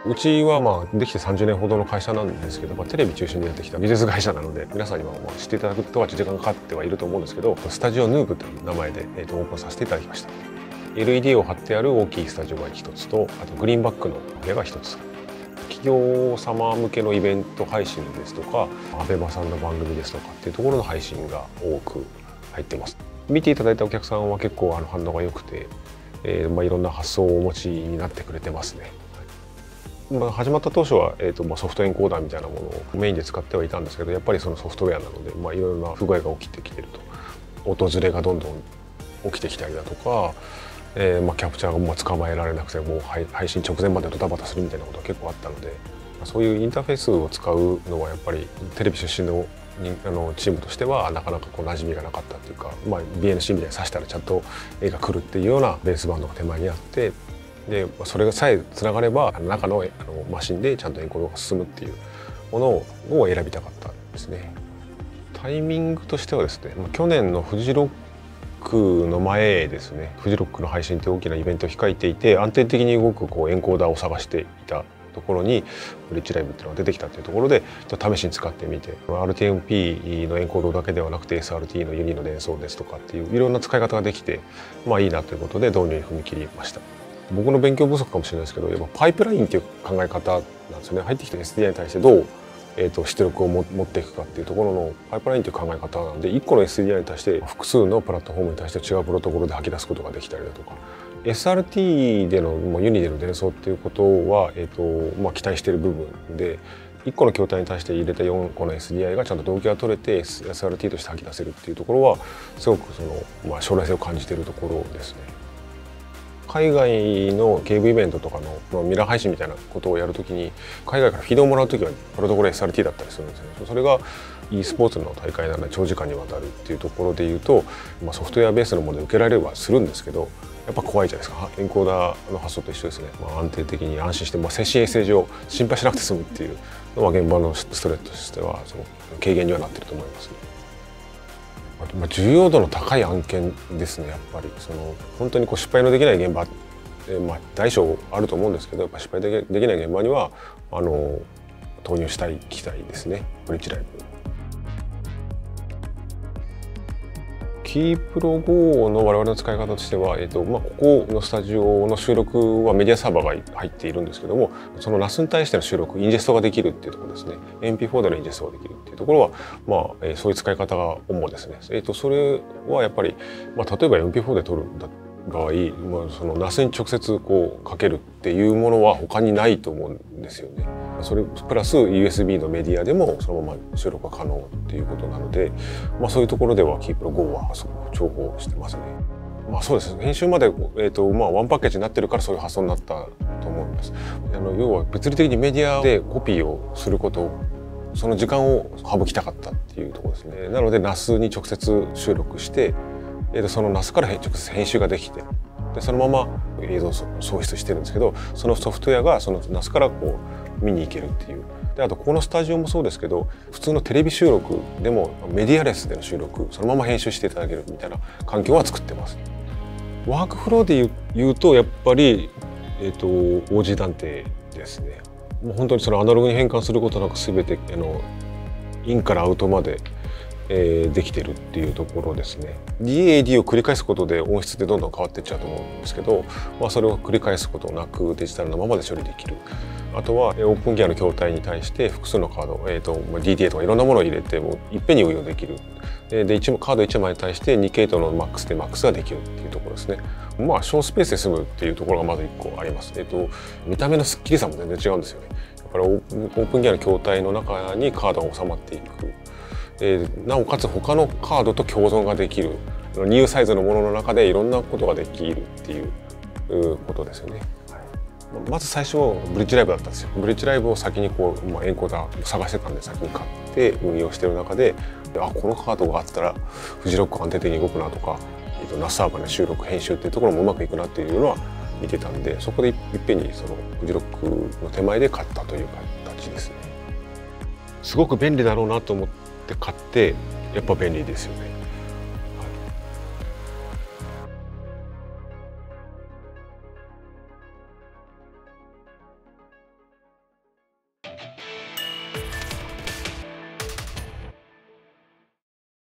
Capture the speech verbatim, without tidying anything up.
うちはまあできてさんじゅうねんほどの会社なんですけど、まあ、テレビ中心にやってきた技術会社なので、皆さんにはまあ知っていただくとは時間がかかってはいると思うんですけど、スタジオヌーブという名前で、えー、とオープンさせていただきました。 エルイーディー を貼ってある大きいスタジオがひとつと、あとグリーンバックの部屋がひとつ、企業様向けのイベント配信ですとか、アベマさんの番組ですとかっていうところの配信が多く入ってます。見ていただいたお客さんは結構あの反応が良くて、えーまあ、いろんな発想をお持ちになってくれてますね。まあ、始まった当初は、えーとまあ、ソフトエンコーダーみたいなものをメインで使ってはいたんですけど、やっぱりそのソフトウェアなので、まあ、いろいろな不具合が起きてきてると、音ずれがどんどん起きてきたりだとか、えーまあ、キャプチャーがもう捕まえられなくてもう配信直前までドタバタするみたいなことが結構あったので、まあ、そういうインターフェースを使うのはやっぱりテレビ出身のあのチームとしてはなかなかこう馴染みがなかったっていうか、まあ、ビーエヌシー みたいに挿したらちゃんと絵が来るっていうようなベースバンドが手前にあって、でそれがさえつながれば中のあのマシンでちゃんとエンコードが進むっていうものを選びたかったんですね。タイミングとしてはですね、去年のフジロックの前ですね、フジロックの配信って大きなイベントを控えていて、安定的に動くこうエンコーダーを探していたところにブリッジライブっていうのが出てきたっていうところで、ちょっと試しに使ってみて、 アールティーエムピー のエンコードだけではなくて エスアールティー のユニの伝送ですとかっていういろんな使い方ができて、まあいいなということで導入に踏み切りました。僕の勉強不足かもしれないですけど、やっぱパイプラインっていう考え方なんですよね。入ってきた エスディーアイ に対してどう、えー、と出力をも持っていくかっていうところのパイプラインという考え方なので、いっこの エスディーアイ に対して複数のプラットフォームに対して違うプロトコルで吐き出すことができたりだとか、 エスアールティー でのもうユニでの伝送っていうことは、えーとまあ、期待している部分で、いっこの筐体に対して入れたよんこの エスディーアイ がちゃんと同期が取れて エスアールティー として吐き出せるっていうところはすごくその、まあ、将来性を感じているところですね。海外のゲームイベントとかのミラー配信みたいなことをやるときに、海外からフィードをもらうときはプロトコル エスアールティー だったりするんですよね。それが e スポーツの大会なので長時間にわたるっていうところでいうと、まあ、ソフトウェアベースのもので受けられればするんですけど、やっぱ怖いじゃないですか。エンコーダーの発想と一緒ですね。まあ、安定的に安心して、まあ、精神衛生上心配しなくて済むっていうのは現場のストレートとしてはその軽減にはなっていると思いますね。まあ、重要度の高い案件ですね。やっぱりその本当にこう失敗のできない現場、えまあ、大小あると思うんですけど、やっぱ失敗できない現場にはあの投入したい機体ですね、ブリッジライブ。キープロ ゴー の我々の使い方としては、えーとまあ、ここのスタジオの収録はメディアサーバーが入っているんですけども、その ナス に対しての収録インジェストができるっていうところですね。 エムピーフォー でのインジェストができるっていうところは、まあえー、そういう使い方が主ですね。えーとそれはやっぱり、まあ、例えば エムピーフォー で撮るんだ場合、まあ、その ナス に直接こうかけるっていうものは他にないと思うんですよね。それプラス ユーエスビー のメディアでもそのまま収録が可能っていうことなので、まあ、そういうところでは キープロ ゴー はすごく重宝してますね。まあそうですね。編集まで、えーとまあ、ワンパッケージになってるからそういう発想になったと思うんです。あの要は物理的にメディアでコピーをすることを、その時間を省きたかったっていうところですね。なので ナス に直接収録して、えーとその ナス から直接編集ができて、でそのまま映像を送出してるんですけど、そのソフトウェアがその ナス からこう見に行けるっていう。であとこのスタジオもそうですけど、普通のテレビ収録でもメディアレスでの収録そのまま編集していただけるみたいな環境は作ってます。ワークフローで言う、言うとやっぱり、えーと、オージー 断定ですね。もう本当にそのアナログに変換することなく全てあのインからアウトまで、えー、できてるっていうところですね。ディーエーディー を繰り返すことで音質ってどんどん変わっていっちゃうと思うんですけど、まあ、それを繰り返すことなくデジタルのままで処理できる。あとはオープンギアの筐体に対して複数のカード、えーと、ディーディーエー とかいろんなものを入れてもいっぺんに運用できる。ででカードいちまいに対してに系統のマックスでマックスができるっていうところですね。まあ小スペースで済むっていうところがまずいっこあります。えーと、見た目のスッキリさも全然違うんですよね。だからオープンギアの筐体の中にカードが収まっていく。えー、なおかつ他のカードと共存ができる。ニューサイズのものの中でいろんなことができるっていうことですよね。まず最初ブリッジライブだったんですよ。ブリッジライブを先にこう、まあ、エンコーダー探してたんで先に買って運用してる中で、あこのカードがあったらフジロック安定的に動くなとか、えー、とナスサーバーの収録編集っていうところもうまくいくなっていうのは見てたんで、そこでいっぺんにそのフジロックの手前で買ったという形ですね。すごく便利だろうなと思って買って、やっぱ便利ですよね。